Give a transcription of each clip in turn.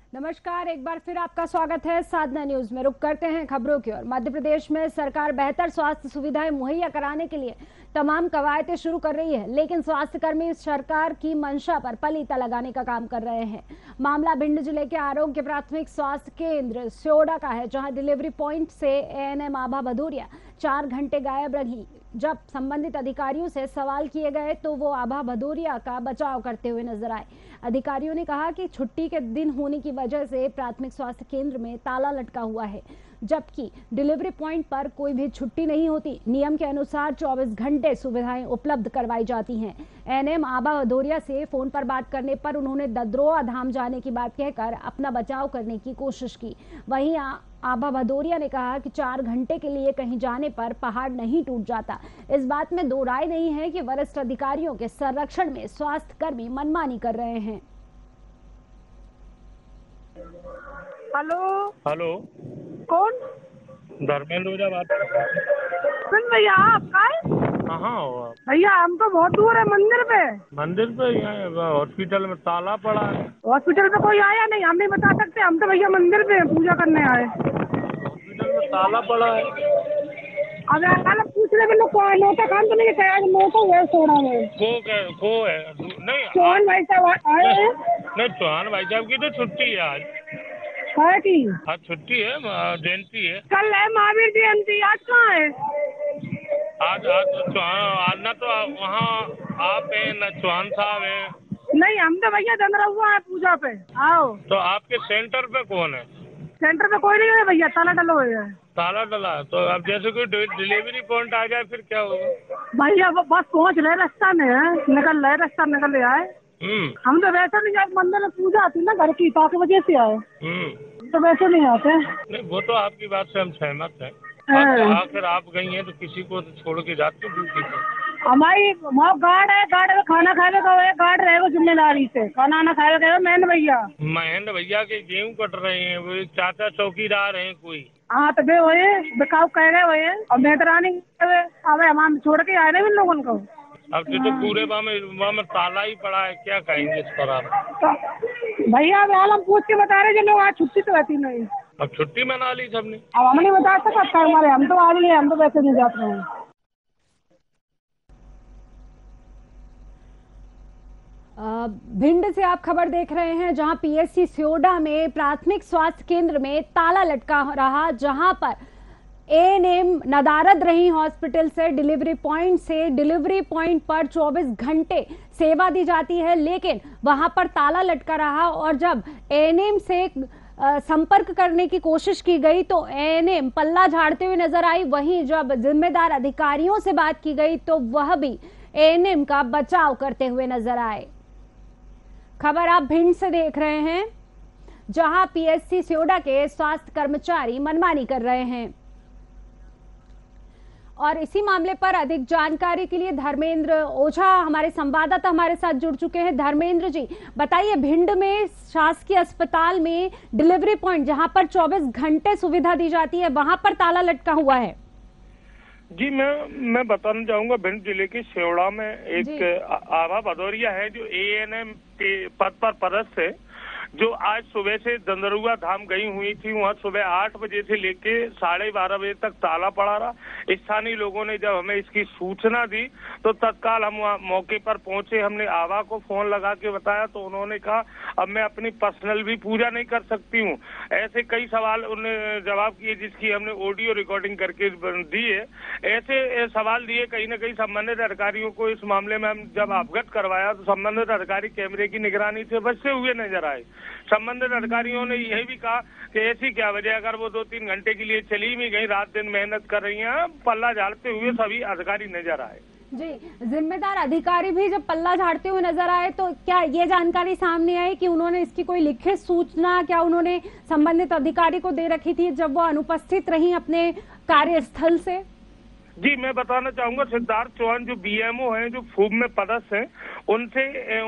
नमस्कार, एक बार फिर आपका स्वागत है साधना न्यूज में। रुक करते हैं खबरों की ओर। मध्य प्रदेश में सरकार बेहतर स्वास्थ्य सुविधाएं मुहैया कराने के लिए तमाम कवायदें शुरू कर रही है, लेकिन स्वास्थ्य कर्मी सरकार की मंशा पर पलीता लगाने का काम कर रहे हैं। मामला भिंड जिले के आरोग्य प्राथमिक स्वास्थ्य केंद्र स्योडा का है, जहां डिलीवरी पॉइंट से एएनएम आभा भदौरिया 4 घंटे गायब रही। जब संबंधित अधिकारियों से सवाल किए गए तो वो आभा भदौरिया का बचाव करते हुए नजर आए। अधिकारियों ने कहा कि छुट्टी के दिन होने की वजह से प्राथमिक स्वास्थ्य केंद्र में ताला लटका हुआ है, जबकि डिलीवरी पॉइंट पर कोई भी छुट्टी नहीं होती। नियम के अनुसार 24 घंटे सुविधाएं उपलब्ध करवाई जाती हैं। एएनएम आभा भदौरिया से फोन पर बात करने पर उन्होंने दद्रोआ धाम जाने की बात कहकर अपना बचाव करने की कोशिश की। वहीं आभा भदौरिया ने कहा कि 4 घंटे के लिए कहीं जाने पर पहाड़ नहीं टूट जाता। इस बात में दो राय नहीं है कि वरिष्ठ अधिकारियों के संरक्षण में स्वास्थ्य कर्मी मनमानी कर रहे हैं। हेलो हेलो, कौन? धर्मेंद्र ओझा बात कर रहा सुन भैया, आपका है? हूँ। कहाँ हो आप? भैया हम तो बहुत दूर है मंदिर पे। मंदिर पे? यहाँ हॉस्पिटल में ताला पड़ा है। हॉस्पिटल पे कोई आया नहीं, हम नहीं बता सकते। हम तो भैया मंदिर पे पूजा करने आए। हॉस्पिटल में ताला पड़ा है। अब यार पूछने में लोग नोटा खान तो नहीं कहा, नोटा हुआ सोना में को है नहीं चौहान भाई साहब आए हैं। नहीं, चौहान भाई साहब की तो छुट्टी है आज। है की आज छुट्टी है, जयंती है। कल है महावीर जयंती, आज कहाँ है? आज ना तो वहाँ आप है न चौहान साहब है। नहीं, हम तो भैया चंद्र हुआ है पूजा पे। आओ। तो आपके सेंटर पे कौन है? सेंटर पे कोई नहीं है भैया, ताला डलो हुए है। ताला डला है। तो अब जैसे कोई डिलीवरी पॉइंट आ जाए फिर क्या होगा? भैया बस पहुँच रहे, रास्ता में है, निकल रहे, रास्ता निकल आए। हम तो वैसे नहीं जाते, मंदिर में पूजा आती ना घर की, ताकि वजह से आए। तो वैसे नहीं आते। नहीं, वो तो आपकी बात से हम सहमत हैं। आखिर आप गई हैं तो किसी को तो छोड़ के जाते ड्यूटी पे। हमारी वहाँ गार्ड है, गार्ड में खाना खाने का है, गार्ड रहेगा जिम्मेदारी से, खाना आना खाएगा महेंद्र भैया। महेंद्र भैया के गेहूं कट रहे हैं, वो एक चाचा चौकीदार हैं कोई। हाँ तो वे हुए बिकाऊ कह गए हुए और मेहतरानी अब हम छोड़ के आए इन लोगों को। अब तो पूरे वहाँ में ताला ही पड़ा है, क्या कहेंगे इस पर आप? तो भैया अब हम पूछ के बता रहे जो लोग आज छुट्टी तो रहती नहीं। अब छुट्टी मना ली सबने। अब हम नहीं बता सकते हमारे, हम तो आ रही है, हम तो वैसे नहीं जाते हैं। भिंड से आप खबर देख रहे हैं, जहां पीएससी स्योडा में प्राथमिक स्वास्थ्य केंद्र में ताला लटका रहा, जहां पर एएनएम नदारद रही हॉस्पिटल से डिलीवरी पॉइंट पर 24 घंटे सेवा दी जाती है, लेकिन वहां पर ताला लटका रहा। और जब एएनएम से संपर्क करने की कोशिश की गई तो एएनएम पल्ला झाड़ते हुए नजर आई। वहीं जब जिम्मेदार अधिकारियों से बात की गई तो वह भी एएनएम का बचाव करते हुए नजर आए। खबर आप भिंड से देख रहे हैं, जहां पीएससी स्योडा के स्वास्थ्य कर्मचारी मनमानी कर रहे हैं। और इसी मामले पर अधिक जानकारी के लिए धर्मेंद्र ओझा हमारे संवाददाता हमारे साथ जुड़ चुके हैं। धर्मेंद्र जी, बताइए, भिंड में शासकीय अस्पताल में डिलीवरी पॉइंट जहां पर 24 घंटे सुविधा दी जाती है, वहां पर ताला लटका हुआ है। जी, मैं बताना चाहूंगा, भिंड जिले के सेवड़ा में एक आभा भदौरिया है जो एएनएम के पद पर पदस्थ है, जो आज सुबह से दंदरुआ धाम गई हुई थी। वहाँ सुबह 8 बजे से लेके 12:30 बजे तक ताला पड़ा रहा। स्थानीय लोगों ने जब हमें इसकी सूचना दी तो तत्काल हम वहाँ मौके पर पहुंचे। हमने आभा को फोन लगा के बताया तो उन्होंने कहा अब मैं अपनी पर्सनल भी पूजा नहीं कर सकती हूँ। ऐसे कई सवाल उन्होंने जवाब किए, जिसकी हमने ऑडियो रिकॉर्डिंग करके दी है। ऐसे सवाल दिए, कहीं न कहीं संबंधित अधिकारियों को इस मामले में हम जब अवगत करवाया तो संबंधित अधिकारी कैमरे की निगरानी से बचते हुए नजर आए। संबंधित अधिकारियों ने यही भी कहा कि ऐसी क्या वजह, अगर वो 2-3 घंटे के लिए चली भी गई, रात दिन मेहनत कर रही हैं, पल्ला झाड़ते हुए सभी अधिकारी नजर आए। जी, जिम्मेदार अधिकारी भी जब पल्ला झाड़ते हुए नजर आए तो क्या ये जानकारी सामने आई कि उन्होंने इसकी कोई लिखित सूचना क्या उन्होंने संबंधित अधिकारी को दे रखी थी जब वो अनुपस्थित रही अपने कार्यस्थल से? जी मैं बताना चाहूंगा, सिद्धार्थ चौहान जो बीएमओ हैं, जो फूब में पदस्थ हैं, उनसे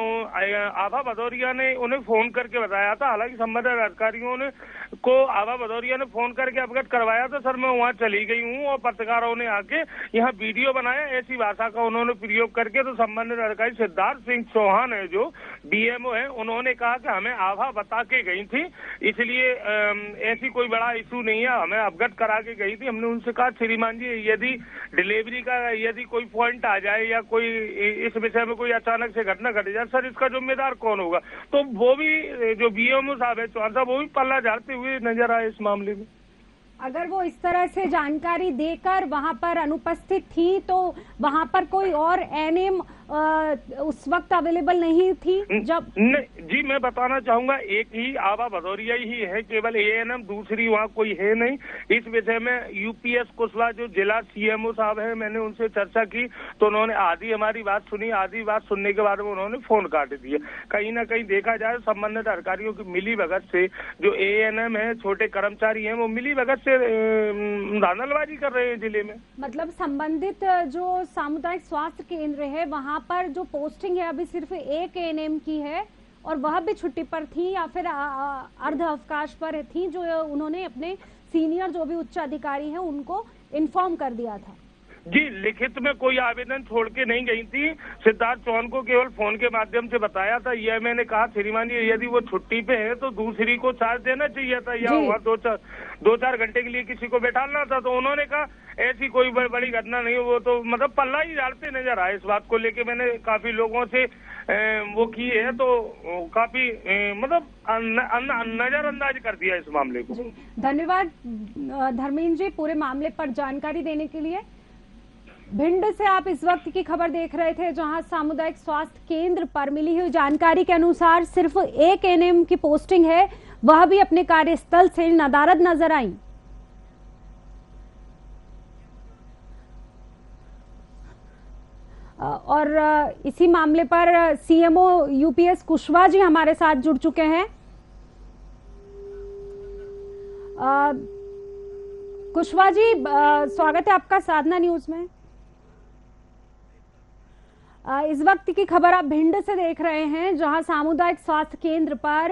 आभा भदौरिया ने उन्हें फोन करके बताया था। हालांकि संबंधित अधिकारियों ने को आभा भदौरिया ने फोन करके अवगत करवाया था, सर मैं वहां चली गई हूँ और पत्रकारों ने आके यहाँ वीडियो बनाया, ऐसी भाषा का उन्होंने प्रयोग करके। तो संबंधित अधिकारी सिद्धार्थ सिंह चौहान है जो बीएमओ है, उन्होंने कहा कि हमें आभा बता के गई थी, इसलिए ऐसी कोई बड़ा इशू नहीं है, हमें अवगत करा के गई थी। हमने उनसे कहा श्रीमान जी यदि डिलीवरी का यदि कोई पॉइंट आ जाए या कोई इस विषय में कोई अचानक से घटना घट जाए, सर इसका जिम्मेदार कौन होगा? तो वो भी जो बीएमओ साहब है चौहान साहब, वो भी पल्ला झाड़ते हुए नजर आए इस मामले में। अगर वो इस तरह से जानकारी देकर वहां पर अनुपस्थित थी तो वहां पर कोई और एनएम उस वक्त अवेलेबल नहीं थी जब? नहीं जी, मैं बताना चाहूंगा एक ही आभा भदौरिया ही है, केवल एएनएम, दूसरी वहाँ कोई है नहीं। इस विषय में यूपीएस कुशवाहा जो जिला सीएमओ साहब है, मैंने उनसे चर्चा की तो उन्होंने आधी हमारी बात सुनी, आधी बात सुनने के बाद में उन्होंने फोन काट दिया। कहीं ना कहीं देखा जाए संबंधित अधिकारियों की मिली भगत से जो एएनएम है, छोटे कर्मचारी हैं, वो मिली भगत से धांधलबाजी कर रहे हैं जिले में। मतलब संबंधित जो सामुदायिक स्वास्थ्य केंद्र है वहां पर जो पोस्टिंग है अभी सिर्फ एक एएनएम की है और वह भी छुट्टी पर थी या फिर अर्ध अवकाश पर थी, जो उन्होंने अपने सीनियर जो भी उच्च अधिकारी हैं उनको इन्फॉर्म कर दिया था। जी, लिखित में कोई आवेदन छोड़ के नहीं गई थी। सिद्धार्थ चौहान को केवल फोन के माध्यम से बताया था। यह मैंने कहा श्रीमान जी यदि वो छुट्टी पे है तो दूसरी को चार्ज देना चाहिए था, या वहाँ दो चार घंटे के लिए किसी को बैठाना था। तो उन्होंने कहा ऐसी कोई बड़ी घटना नहीं, वो तो मतलब पल्ला ही झाड़ते नजर आए। इस बात को लेके मैंने काफी लोगों से वो की है तो काफी मतलब नजरअंदाज कर दिया इस मामले को। धन्यवाद धर्मेंद्र जी पूरे मामले पर जानकारी देने के लिए। भिंड से आप इस वक्त की खबर देख रहे थे, जहां सामुदायिक स्वास्थ्य केंद्र पर मिली हुई जानकारी के अनुसार सिर्फ एक एएनएम की पोस्टिंग है, वह भी अपने कार्यस्थल से नदारद नजर आई। और इसी मामले पर सीएमओ यूपीएस कुशवाहा जी हमारे साथ जुड़ चुके हैं। कुशवाहा जी स्वागत है आपका साधना न्यूज में। इस वक्त की खबर आप भिंड से देख रहे हैं, जहां सामुदायिक स्वास्थ्य केंद्र पर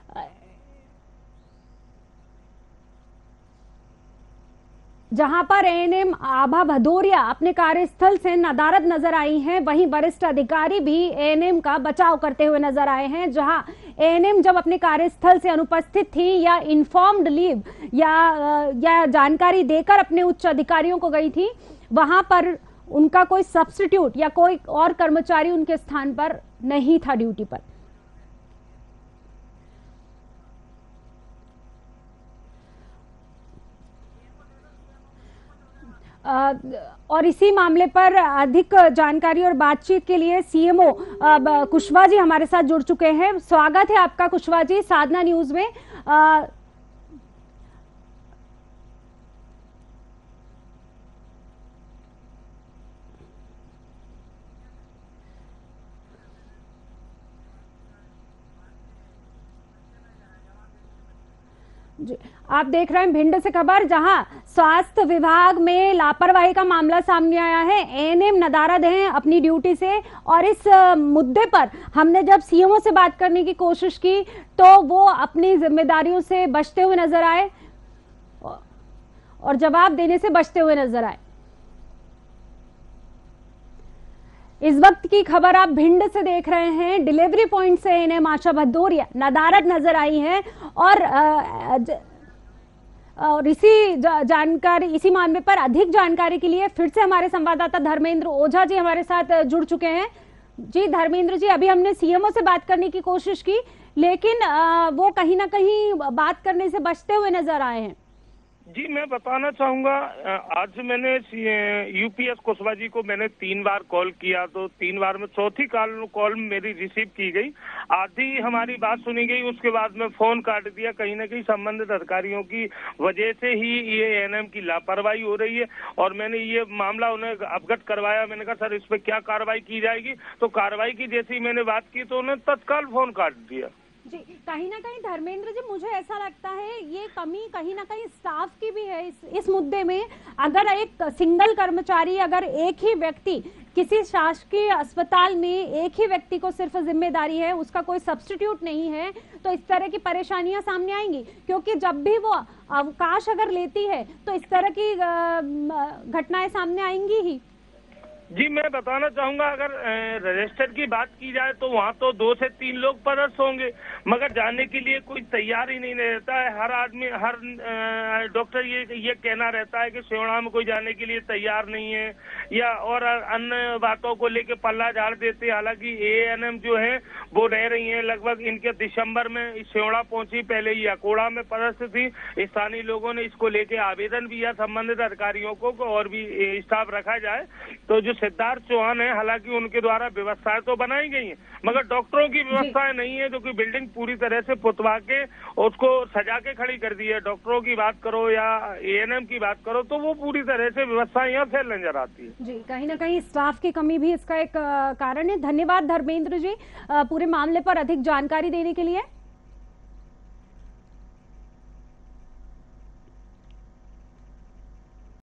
एएनएम आभा भदौरिया अपने कार्यस्थल से नदारद नजर आई हैं, वहीं वरिष्ठ अधिकारी भी एएनएम का बचाव करते हुए नजर आए हैं। जहां एएनएम जब अपने कार्यस्थल से अनुपस्थित थी या इन्फॉर्म्ड लीव या जानकारी देकर अपने उच्च अधिकारियों को गई थी, वहां पर उनका कोई सब्स्टिट्यूट या कोई और कर्मचारी उनके स्थान पर नहीं था ड्यूटी पर। और इसी मामले पर अधिक जानकारी और बातचीत के लिए सीएमओ कुशवाहा जी हमारे साथ जुड़ चुके हैं। स्वागत है आपका कुशवाहा जी साधना न्यूज में। जी, आप देख रहे हैं भिंड से खबर, जहां स्वास्थ्य विभाग में लापरवाही का मामला सामने आया है। एएनएम नदारद हैं अपनी ड्यूटी से, और इस मुद्दे पर हमने जब सीएमओ से बात करने की कोशिश की तो वो अपनी जिम्मेदारियों से बचते हुए नजर आए और जवाब देने से बचते हुए नजर आए। इस वक्त की खबर आप भिंड से देख रहे हैं। डिलीवरी पॉइंट से एएनएम आभा भदौरिया नदारद नजर आई हैं और इसी मामले पर अधिक जानकारी के लिए फिर से हमारे संवाददाता धर्मेंद्र ओझा जी हमारे साथ जुड़ चुके हैं। जी धर्मेंद्र जी, अभी हमने सीएमओ से बात करने की कोशिश की, लेकिन वो कहीं ना कहीं बात करने से बचते हुए नजर आए हैं। जी, मैं बताना चाहूंगा, आज मैंने यूपीएस कुशवाहा जी को मैंने 3 बार कॉल किया, तो 3 बार में चौथी कॉल मेरी रिसीव की गई, आधी हमारी बात सुनी गई, उसके बाद में फोन काट दिया। कहीं ना कहीं संबंधित अधिकारियों की वजह से ही ये एएनएम की लापरवाही हो रही है और मैंने ये मामला उन्हें अवगत करवाया। मैंने कहा सर इस पे क्या कार्रवाई की जाएगी, तो कार्रवाई की जैसी मैंने बात की तो उन्होंने तत्काल फोन काट दिया। जी, कहीं ना कहीं धर्मेंद्र जी, मुझे ऐसा लगता है ये कमी कहीं ना कहीं स्टाफ की भी है इस मुद्दे में। अगर एक सिंगल कर्मचारी, अगर एक ही व्यक्ति किसी शासकीय अस्पताल में एक ही व्यक्ति को सिर्फ जिम्मेदारी है, उसका कोई सब्स्टिट्यूट नहीं है, तो इस तरह की परेशानियां सामने आएंगी। क्योंकि जब भी वो अवकाश अगर लेती है तो इस तरह की घटनाएं सामने आएंगी ही। जी, मैं बताना चाहूंगा, अगर रजिस्टर की बात की जाए तो वहाँ तो 2 से 3 लोग पदस्थ होंगे, मगर जाने के लिए कोई तैयार ही नहीं रहता है। हर आदमी, हर डॉक्टर ये कहना रहता है कि सेवड़ा में कोई जाने के लिए तैयार नहीं है, या और अन्य बातों को लेके पल्ला झाड़ देते। हालांकि एएनएम जो है वो रह रही हैं, लगभग इनके दिसंबर में सेवड़ा पहुंची, पहले ही अकोड़ा में पदस्थ थी। स्थानीय लोगों ने इसको लेके आवेदन भी किया संबंधित अधिकारियों को और भी स्टाफ रखा जाए। तो जो सिद्धार्थ चौहान है, हालांकि उनके द्वारा व्यवस्थाएं तो बनाई गई हैं, मगर डॉक्टरों की व्यवस्थाएं नहीं है, जो कि बिल्डिंग पूरी तरह से पुतवा के उसको सजा के खड़ी कर दी है। डॉक्टरों की बात करो या एएनएम की बात करो तो वो पूरी तरह से व्यवस्थाएं यहाँ फेल नजर आती है। जी, कहीं ना कहीं स्टाफ की कमी भी इसका एक कारण है। धन्यवाद धर्मेंद्र जी पूरे मामले पर अधिक जानकारी देने के लिए।